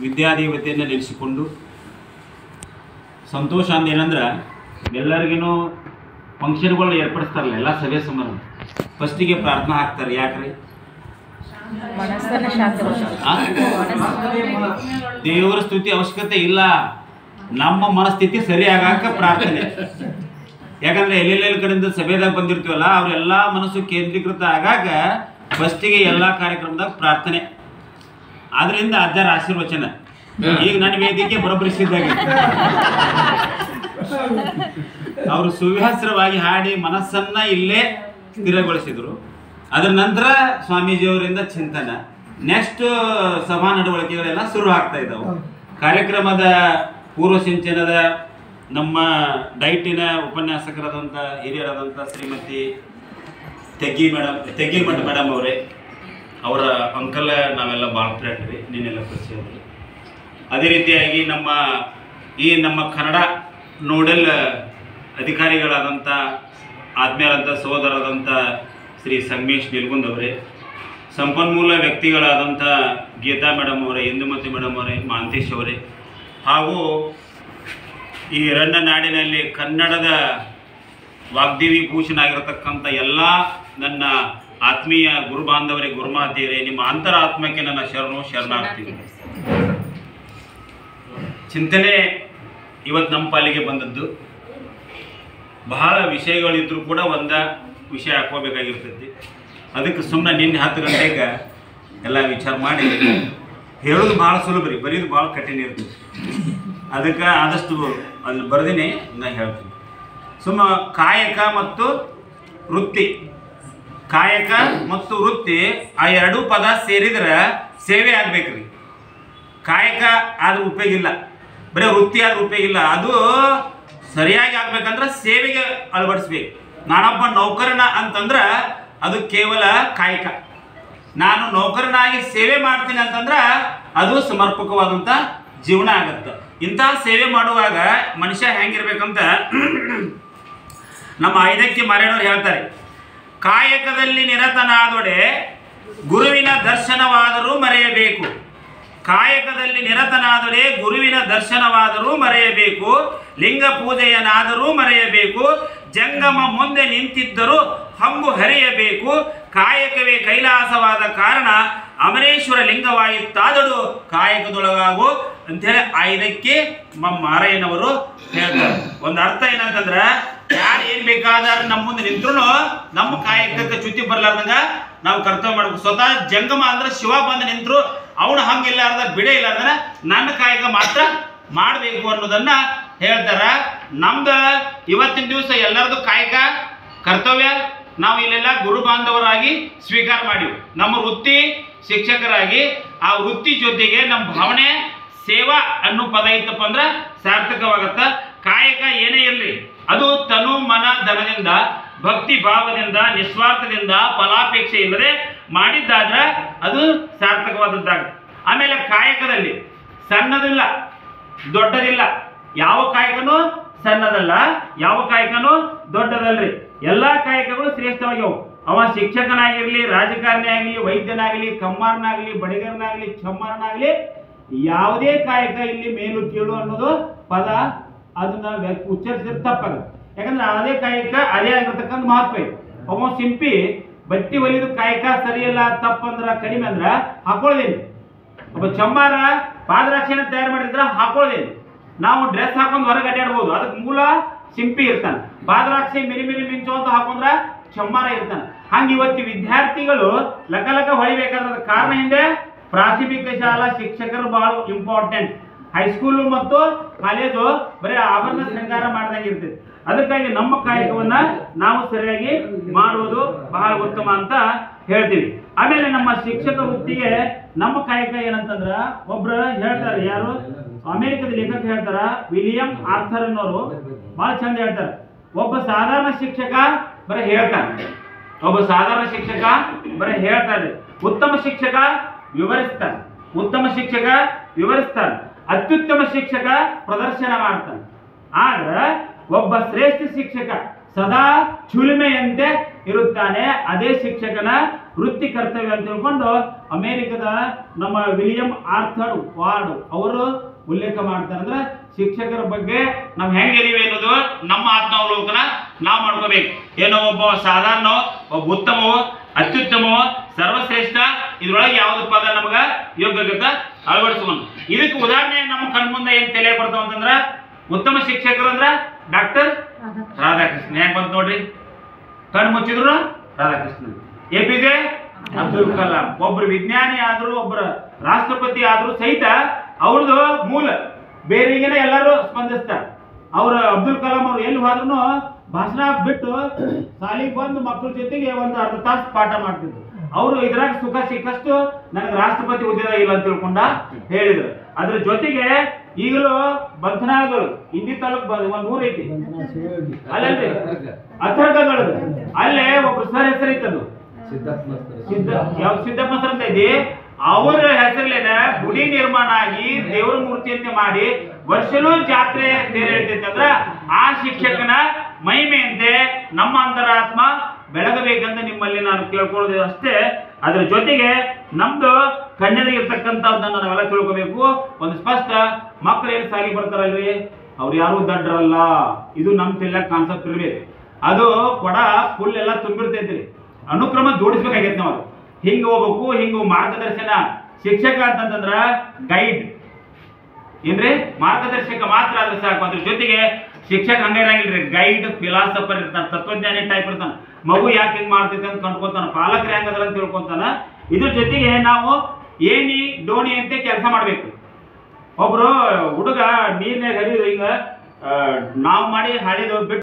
ವಿದ್ಯಾದೇವತೆಯನ್ನು ನೆನೆಸಿಕೊಂಡು ಸಂತೋಷ ಅಂದೇನಂದ್ರೆ ಎಲ್ಲರಿಗೂ ಫಂಕ್ಷನ್ಗಳನ್ನ ಏರ್ಪಡಿಸ್ತಾರಲ್ಲ ಎಲ್ಲ ಸಭೆ ಸಮಾರಂಭ ಫಸ್ಟಿಗೆ ಪ್ರಾರ್ಥನಾ ಹಾಕ್ತಾರೆ. ಯಾಕ್ರಿ? ದೇವರ ಸ್ತುತಿ ಅವಶ್ಯಕತೆ ಇಲ್ಲ, ನಮ್ಮ ಮನಸ್ಥಿತಿ ಸರಿ ಆಗಾಕ ಪ್ರಾರ್ಥನೆ. ಯಾಕಂದ್ರೆ ಎಲ್ಲೆಲ್ಲ ಕಡೆಯಿಂದ ಸಭೆದಾಗ ಬಂದಿರ್ತೀವಲ್ಲ ಅವರೆಲ್ಲ ಮನಸ್ಸು ಕೇಂದ್ರೀಕೃತ ಆಗಾಗ ಫಸ್ಟಿಗೆ ಎಲ್ಲ ಕಾರ್ಯಕ್ರಮದಾಗ ಪ್ರಾರ್ಥನೆ. ಆದ್ರಿಂದ ಅಜ್ಜರ ಆಶೀರ್ವಚನ ಈಗ ನನ್ನ ವೇದಿಕೆ ಬರೋಬ್ಬರಿಸಿದ್ದಾಗ ಅವರು ಸುವ್ಯಾಸ್ತ್ರವಾಗಿ ಹಾಡಿ ಮನಸ್ಸನ್ನ ಇಲ್ಲೇ ಸ್ಥಿರಗೊಳಿಸಿದ್ರು. ಅದರ ನಂತರ ಸ್ವಾಮೀಜಿಯವರಿಂದ ಚಿಂತನ, ನೆಕ್ಸ್ಟ್ ಸಭಾ ನಡವಳಿಕೆಗಳೆಲ್ಲ ಶುರು ಆಗ್ತಾ ಇದ್ದಾವೆ. ಕಾರ್ಯಕ್ರಮದ ಪೂರ್ವ ಸಿಂಚನದ ನಮ್ಮ ಡೈಟಿನ ಉಪನ್ಯಾಸಕರಾದಂಥ ಹಿರಿಯರಾದಂಥ ಶ್ರೀಮತಿ ತೆಗ್ಗಿಮಠ ಮೇಡಮ್ ಅವರೇ, ಅವರ ಅಂಕಲ್ ನಾವೆಲ್ಲ ಭಾಳ ಫ್ರೆಂಡ್ ರೀ, ನೀನೆಲ್ಲ ಪರಿಚಯ. ಅದೇ ರೀತಿಯಾಗಿ ನಮ್ಮ ಕನ್ನಡ ನೋಡೆಲ್ ಅಧಿಕಾರಿಗಳಾದಂಥ ಆತ್ಮೀಯರಾದಂಥ ಸಹೋದರರಾದಂಥ ಶ್ರೀ ಸಂಗಮೇಶ್ ನಿಲ್ಗುಂದ್ ಅವರೇ, ಸಂಪನ್ಮೂಲ ವ್ಯಕ್ತಿಗಳಾದಂಥ ಗೀತಾ ಮೇಡಮ್ ಅವರೇ, ಇಂದುಮತಿ ಮೇಡಮ್ ಅವರೇ, ಮಾಂತೇಶ್ ಅವರೇ, ಹಾಗೂ ಈ ರನ್ನ ನಾಡಿನಲ್ಲಿ ಕನ್ನಡದ ವಾಗ್ದೇವಿ ಭೂಷಣ ಆಗಿರತಕ್ಕಂಥ ಎಲ್ಲ ನನ್ನ ಆತ್ಮೀಯ ಗುರು ಬಾಂಧವರೇ, ಗುರುಮಾತೆಯರೇ, ನಿಮ್ಮ ಅಂತರಾತ್ಮಕ್ಕೆ ನನ್ನ ಶರಣಾಗ್ತೀನಿ. ಚಿಂತನೆ ಇವತ್ತು ನಮ್ಮ ಪಾಲಿಗೆ ಬಂದದ್ದು. ಬಹಳ ವಿಷಯಗಳಿದ್ರೂ ಕೂಡ ವಿಷಯ ಹಾಕೋಬೇಕಾಗಿರ್ತೈತಿ. ಅದಕ್ಕೆ ಸುಮ್ಮನೆ ನಿನ್ನೆ 10 ಗಂಟೆಗೆ ಎಲ್ಲ ವಿಚಾರ ಮಾಡಿ ಹೇಳೋದು ಭಾಳ ಸುಲಭ ರೀ, ಬರೀದು ಭಾಳ ಕಠಿಣ ಇರ್ತದೆ. ಅದಕ್ಕೆ ಆದಷ್ಟು ಅಲ್ಲಿ ಬರ್ದೇನೆ ನಾನು ಹೇಳ್ತೀನಿ. ಕಾಯಕ ಮತ್ತು ವೃತ್ತಿ, ಕಾಯಕ ಮತ್ತು ವೃತ್ತಿ ಆ ಎರಡೂ ಪದ ಸೇರಿದ್ರೆ ಸೇವೆ ಆಗ್ಬೇಕ್ರಿ. ಕಾಯಕ ಆದ್ರೂ ಉಪಯೋಗ ಇಲ್ಲ, ಬರೀ ವೃತ್ತಿ ಆದ್ರೂ ಉಪಯೋಗ ಇಲ್ಲ. ಅದು ಸರಿಯಾಗಿ ಆಗ್ಬೇಕಂದ್ರೆ ಸೇವೆಗೆ ಅಳವಡಿಸ್ಬೇಕು. ನಾನೊಬ್ಬ ನೌಕರನ ಅಂತಂದ್ರೆ ಅದು ಕೇವಲ ಕಾಯಕ. ನಾನು ನೌಕರನಾಗಿ ಸೇವೆ ಮಾಡ್ತೀನಿ ಅಂತಂದ್ರೆ ಅದು ಸಮರ್ಪಕವಾದಂಥ ಜೀವನ ಆಗತ್ತೆ. ಇಂಥ ಸೇವೆ ಮಾಡುವಾಗ ಮನುಷ್ಯ ಹೆಂಗಿರ್ಬೇಕಂತ ನಮ್ಮ ಐದಕ್ಕೆ ಮಾರೇಣವ್ರು ಹೇಳ್ತಾರೆ. ಕಾಯಕದಲ್ಲಿ ನಿರತನಾದೊಡೆ ಗುರುವಿನ ದರ್ಶನವಾದರೂ ಮರೆಯಬೇಕು. ಕಾಯಕದಲ್ಲಿ ನಿರತನಾದೊಡೆ ಗುರುವಿನ ದರ್ಶನವಾದರೂ ಮರೆಯಬೇಕು. ಲಿಂಗ ಪೂಜೆಯನಾದರೂ ಮರೆಯಬೇಕು. ಜಂಗಮ ಮುಂದೆ ನಿಂತಿದ್ದರೂ ಹಂಬು ಹರಿಯಬೇಕು. ಕಾಯಕವೇ ಕೈಲಾಸವಾದ ಕಾರಣ ಅಮರೇಶ್ವರ ಲಿಂಗವಾಯಿತಾದಡು ಕಾಯಕದೊಳಗಾಗು ಅಂಥೇಳಿ ಐದಕ್ಕೆ ಮಾರಯ್ಯನವರು ಹೇಳ್ತಾರೆ. ಒಂದು ಅರ್ಥ ಏನಂತಂದ್ರೆ, ಯಾರು ಏನು ಬೇಕಾದ್ರೆ ನಮ್ಮ ಮುಂದೆ ನಿಂತ್ರು ನಮ್ಮ ಕಾಯಕಕ್ಕೆ ಚ್ಯುತಿ ಬರ್ಲಾರ್ದಂಗ ನಾವು ಕರ್ತವ್ಯ ಮಾಡ್ಬೇಕು. ಸ್ವತಃ ಜಂಗಮ ಅಂದ್ರೆ ಶಿವ ಬಂದು ನಿಂತರು ಅವನು ಹಂಗಿಲ್ಲಾರ್ದ ಬಿಡೇ ಇಲ್ಲಾರ್ದ ನನ್ನ ಕಾಯಕ ಮಾತ್ರ ಮಾಡಬೇಕು ಅನ್ನೋದನ್ನ ಹೇಳ್ತಾರ. ನಮ್ದು ಇವತ್ತಿನ ದಿವಸ ಎಲ್ಲರದು ಕಾಯಕ ಕರ್ತವ್ಯ ನಾವು ಇಲ್ಲೆಲ್ಲ ಗುರು ಬಾಂಧವರಾಗಿ ಸ್ವೀಕಾರ ಮಾಡಿವಿ. ನಮ್ಮ ವೃತ್ತಿ ಶಿಕ್ಷಕರಾಗಿ ಆ ವೃತ್ತಿ ಜೊತೆಗೆ ನಮ್ಮ ಭಾವನೆ ಸೇವಾ ಅನ್ನೋ ಪದ ಇತ್ತಪ್ಪ ಅಂದ್ರೆ ಸಾರ್ಥಕವಾಗತ್ತ. ಕಾಯಕ ಏನೇ ಇರಲಿ ಅದು ತನು ಮನ ಧನದಿಂದ ಭಕ್ತಿ ಭಾವದಿಂದ ನಿಸ್ವಾರ್ಥದಿಂದ ಫಲಾಪೇಕ್ಷೆ ಇಲ್ಲದೆ ಮಾಡಿದ್ದಾದ್ರೆ ಅದು ಸಾರ್ಥಕವಾದದ್ದಾಗುತ್ತೆ. ಆಮೇಲೆ ಕಾಯಕದಲ್ಲಿ ಸಣ್ಣದಿಲ್ಲ ದೊಡ್ಡದಿಲ್ಲ, ಯಾವ ಕಾಯಕನೂ ಸಣ್ಣದಲ್ಲ, ಯಾವ ಕಾಯಕನೂ ದೊಡ್ಡದಲ್ರಿ. ಎಲ್ಲ ಕಾಯಕಗಳು ಶ್ರೇಷ್ಠವಾಗಿವೆ. ಅವ ಶಿಕ್ಷಕನಾಗಿರ್ಲಿ, ರಾಜಕಾರಣಿ ಆಗಲಿ, ವೈದ್ಯನಾಗಲಿ, ಕಮ್ಮಾರನಾಗಲಿ, ಬಡಿಗರನಾಗಲಿ, ಚಮ್ಮಾರನಾಗಲಿ, ಯಾವುದೇ ಕಾಯಕ ಇಲ್ಲಿ ಮೇಲು ಕೀಳು ಅನ್ನೋದು ಪದ ಅದನ್ನ ಉಚ್ಚರಿಸಿದ್ರೆ ತಪ್ಪಾಗುತ್ತೆ. ಯಾಕಂದ್ರೆ ಅದೇ ಕಾಯಕ ಅದೇ ಆಗಿರ್ತಕ್ಕಂಥ ಮಹತ್ವ ಇದೆ. ಅವ ಸಿಂಪಿ ಬಟ್ಟಿ ಹೊಲಿದು ಕಾಯಕ ಸರಿಯಲ್ಲ ತಪ್ಪಂದ್ರ ಕಡಿಮೆ ಅಂದ್ರ ಹಾಕೊಳ್ಳೋದೇನು. ಒಬ್ಬ ಚಮ್ಮಾರ ಪಾದರಕ್ಷೆನ ತಯಾರು ಮಾಡಿದ್ರ ಹಾಕೊಳ್ಳೋದೇನು. ನಾವು ಡ್ರೆಸ್ ಹಾಕೊಂಡು ಹೊರಗೆ ಅಡ್ಡಾಡ್ಬೋದು, ಅದಕ್ಕೆ ಮೂಲ ಸಿಂಪಿ ಇರ್ತಾನೆ. ಪಾದರಕ್ಷೆ ಮಿರಿ ಮಿಂಚು ಅಂತ ಹಾಕೊಂಡ್ರ ಚಮ್ಮಾರ ಇರ್ತಾನೆ. ಹಂಗೆ ಇವತ್ತು ವಿದ್ಯಾರ್ಥಿಗಳು ಲಕ ಹೊಳಿಬೇಕಾದ ಕಾರಣ ಹಿಂದೆ ಪ್ರಾಥಮಿಕ ಶಾಲಾ ಶಿಕ್ಷಕರು ಬಹಳ ಇಂಪಾರ್ಟೆಂಟ್. ಹೈಸ್ಕೂಲು ಮತ್ತು ಕಾಲೇಜು ಬರೀ ಆಭರಣ ಶೃಂಗಾರ ಮಾಡ್ದಂಗೆ ಇರ್ತೈತಿ. ಅದಕ್ಕಾಗಿ ನಮ್ಮ ಕಾಯಕವನ್ನ ನಾವು ಸರಿಯಾಗಿ ಮಾಡುವುದು ಬಹಳ ಉತ್ತಮ ಅಂತ ಹೇಳ್ತೀವಿ. ಆಮೇಲೆ ನಮ್ಮ ಶಿಕ್ಷಕ ವೃತ್ತಿಗೆ ನಮ್ಮ ಕಾಯಕ ಏನಂತಂದ್ರ ಒಬ್ರು ಹೇಳ್ತಾರೆ, ಯಾರು ಅಮೆರಿಕದ ಲೇಖಕ ಹೇಳ್ತಾರ, ವಿಲಿಯಂ ಆರ್ಥರ್ ಅನ್ನೋರು ಬಹಳ ಚಂದ ಹೇಳ್ತಾರೆ. ಒಬ್ಬ ಸಾಧಾರಣ ಶಿಕ್ಷಕ ಬರೀ ಹೇಳ್ತಾನೆ, ಒಬ್ಬ ಸಾಧಾರಣ ಶಿಕ್ಷಕ ಬರೀ ಹೇಳ್ತಾರೆ. ಉತ್ತಮ ಶಿಕ್ಷಕ ವಿವರಿಸ್ತಾನೆ, ಉತ್ತಮ ಶಿಕ್ಷಕ ವಿವರಿಸ್ತಾನೆ, ಅತ್ಯುತ್ತಮ ಶಿಕ್ಷಕ ಪ್ರದರ್ಶನ ಮಾಡ್ತಾನೆ. ಆದ್ರೆ ಒಬ್ಬ ಶ್ರೇಷ್ಠ ಶಿಕ್ಷಕ ಸದಾ ಚುಲ್ಮೆಯಂತೆ ಇರುತ್ತಾನೆ. ಅದೇ ಶಿಕ್ಷಕನ ವೃತ್ತಿ ಕರ್ತವ್ಯ ಅಂತ ತಿಳ್ಕೊಂಡು ಅಮೆರಿಕದ ನಮ್ಮ ವಿಲಿಯಂ ಆರ್ಥರ್ ವಾರ್ಡ್ ಅವರು ಉಲ್ಲೇಖ ಮಾಡ್ತಾರೆ. ಅಂದ್ರೆ ಶಿಕ್ಷಕರ ಬಗ್ಗೆ ನಾವು ಹೆಂಗಿದೀವಿ ಅನ್ನೋದು ನಮ್ಮ ಆತ್ಮಾವಲೋಕನ ನಾವು ಮಾಡ್ಕೋಬೇಕು. ಏನೋ ಒಬ್ಬ ಸಾಧಾರಣ, ಒಬ್ಬ ಉತ್ತಮವೋ, ಅತ್ಯುತ್ತಮವೋ, ಸರ್ವಶ್ರೇಷ್ಠ, ಇದ್ರೊಳಗೆ ಯಾವ್ದು ಪದ ನಮಗ ಯೋಗ್ಯತೆ ಅಳವಡಿಸ್ಕೊಂಡು. ಇದಕ್ಕೆ ಉದಾಹರಣೆ ನಮ್ಮ ಕಣ್ಮುಂದೆ ಏನ್ ತಲೆ ಬರ್ತಾವ ಅಂತಂದ್ರ ಉತ್ತಮ ಶಿಕ್ಷಕರು ಅಂದ್ರ ಡಾಕ್ಟರ್ ರಾಧಾಕೃಷ್ಣ. ಹೆಂಗ್ ಬಂತ ನೋಡ್ರಿ, ಕಣ್ಣು ಮುಚ್ಚಿದ್ರು ರಾಧಾಕೃಷ್ಣ. APJ ಅಬ್ದುಲ್ ಕಲಾಂ ಒಬ್ರು ವಿಜ್ಞಾನಿ ಆದ್ರು, ಒಬ್ಬರು ರಾಷ್ಟ್ರಪತಿ ಆದ್ರು ಸಹಿತ ಅವ್ರದ್ದು ಮೂಲ ಬೇರೆಗೇನೆ ಎಲ್ಲರೂ ಸ್ಪಂದಿಸ್ತಾರೆ. ಅವ್ರ ಅಬ್ದುಲ್ ಕಲಾಂ ಅವ್ರು ಎಲ್ಲಿ ಹೋದ್ರು ಭಾಷಣ ಬಿಟ್ಟು ಶಾಲೆಗೆ ಬಂದು ಮಕ್ಕಳ ಜೊತೆಗೆ ಒಂದು ಅರ್ಧ ತಾಸು ಪಾಠ ಮಾಡ್ತಿದ್ರು. ಅವರು ಇದ್ರಾಗ ಸುಖ ಸಿಕ್ಕಷ್ಟು ನನಗೆ ರಾಷ್ಟ್ರಪತಿ ಹುದ್ದೆ ಇಲ್ಲ ಅಂತ ತಿಳ್ಕೊಂಡ ಹೇಳಿದ್ರು. ಅದ್ರ ಜೊತೆಗೆ ಈಗಲೂ ಬಂಧನಾಗಳು ಹಿಂದಿ ತಾಲೂಕ್ ಒಂದ್ ಊರ್ ಐತಿ ಅಲ್ಲೇ ಅಥರ್ಗಗಳು, ಅಲ್ಲೇ ಒಬ್ರು ಸರ್ ಹೆಸರಿತ್ತದು ಸಿದ್ದಪ್ಪ ಸರ್ ಅಂತ ಐತಿ. ಅವರ ಹೆಸರಲ್ಲೇನ ಗುಡಿ ನಿರ್ಮಾಣ ಆಗಿ ದೇವರ ಮೂರ್ತಿಯಂತೆ ಮಾಡಿ ವರ್ಷನೂ ಜಾತ್ರೆ ಎಳಿತೈತೆ ಅಂದ್ರ ಆ ಶಿಕ್ಷಕನ ಮಹಿಮೆಯಂತೆ ನಮ್ಮ ಅಂತರಾತ್ಮ ಬೆಳಗಬೇಕಂತ ನಿಮ್ಮಲ್ಲಿ ನಾನು ಕೇಳ್ಕೊಳ್ಳೋದು ಅಷ್ಟೇ. ಅದ್ರ ಜೊತೆಗೆ ನಮ್ದು ಕಣ್ಣರಿಗಿರ್ತಕ್ಕಂಥದ್ದನ್ನ ನಾವೆಲ್ಲ ತಿಳ್ಕೋಬೇಕು. ಒಂದು ಸ್ಪಷ್ಟ, ಮಕ್ಕಳು ಏನು ಸಾಲಿ ಬರ್ತಾರಲ್ರಿ ಅವ್ರು ಯಾರು ದಡ್ಡರಲ್ಲ, ಇದು ನಮ್ ತಿಳ್ಳ ಕಾನ್ಸೆಪ್ಟ್ ಇರ್ಬೇಕು. ಅದು ಕೊಡ ಫುಲ್ ಎಲ್ಲ ತುಂಬಿರ್ತೈತ್ರಿ, ಅನುಕ್ರಮ ಜೋಡಿಸ್ಬೇಕಾಗೈತೆ ನಾವು. ಹಿಂಗ ಹೋಗ್ಬೇಕು, ಹಿಂಗ ಮಾರ್ಗದರ್ಶನ. ಶಿಕ್ಷಕ ಅಂತಂದ್ರ ಗೈಡ್ ಏನ್ರಿ, ಮಾರ್ಗದರ್ಶಕ ಮಾತ್ರ ಆದ್ರೆ ಸಾಕು. ಅದ್ರ ಜೊತೆಗೆ ಶಿಕ್ಷಕ ಹಂಗಿರಂಗಿಲ್ರಿ, ಗೈಡ್, ಫಿಲಾಸಫರ್ ಇರ್ತಾನ, ತತ್ವಜ್ಞಾನಿ ಟೈಪ್ ಇರ್ತಾನ. ಮಗು ಯಾಕೆ ಹಿಂಗ್ ಮಾಡ್ತೈತೆ ಅಂತ ಕಂಡ್ಕೊತಾನ, ಪಾಲಕರು ಹೆಂಗದ್ರ ಅಂತ ತಿಳ್ಕೊಂತಾನ. ಇದ್ರ ಜೊತೆಗೆ ನಾವು ಏಣಿ ಡೋಣಿ ಅಂತ ಕೆಲಸ ಮಾಡ್ಬೇಕು. ಒಬ್ರು ಹುಡುಗ ನೀರ್ನಾಗ ಹರಿದು ಹಿಂಗ ನಾವು ಮಾಡಿ ಹಾಳಿದ ಬಿಟ್ಟು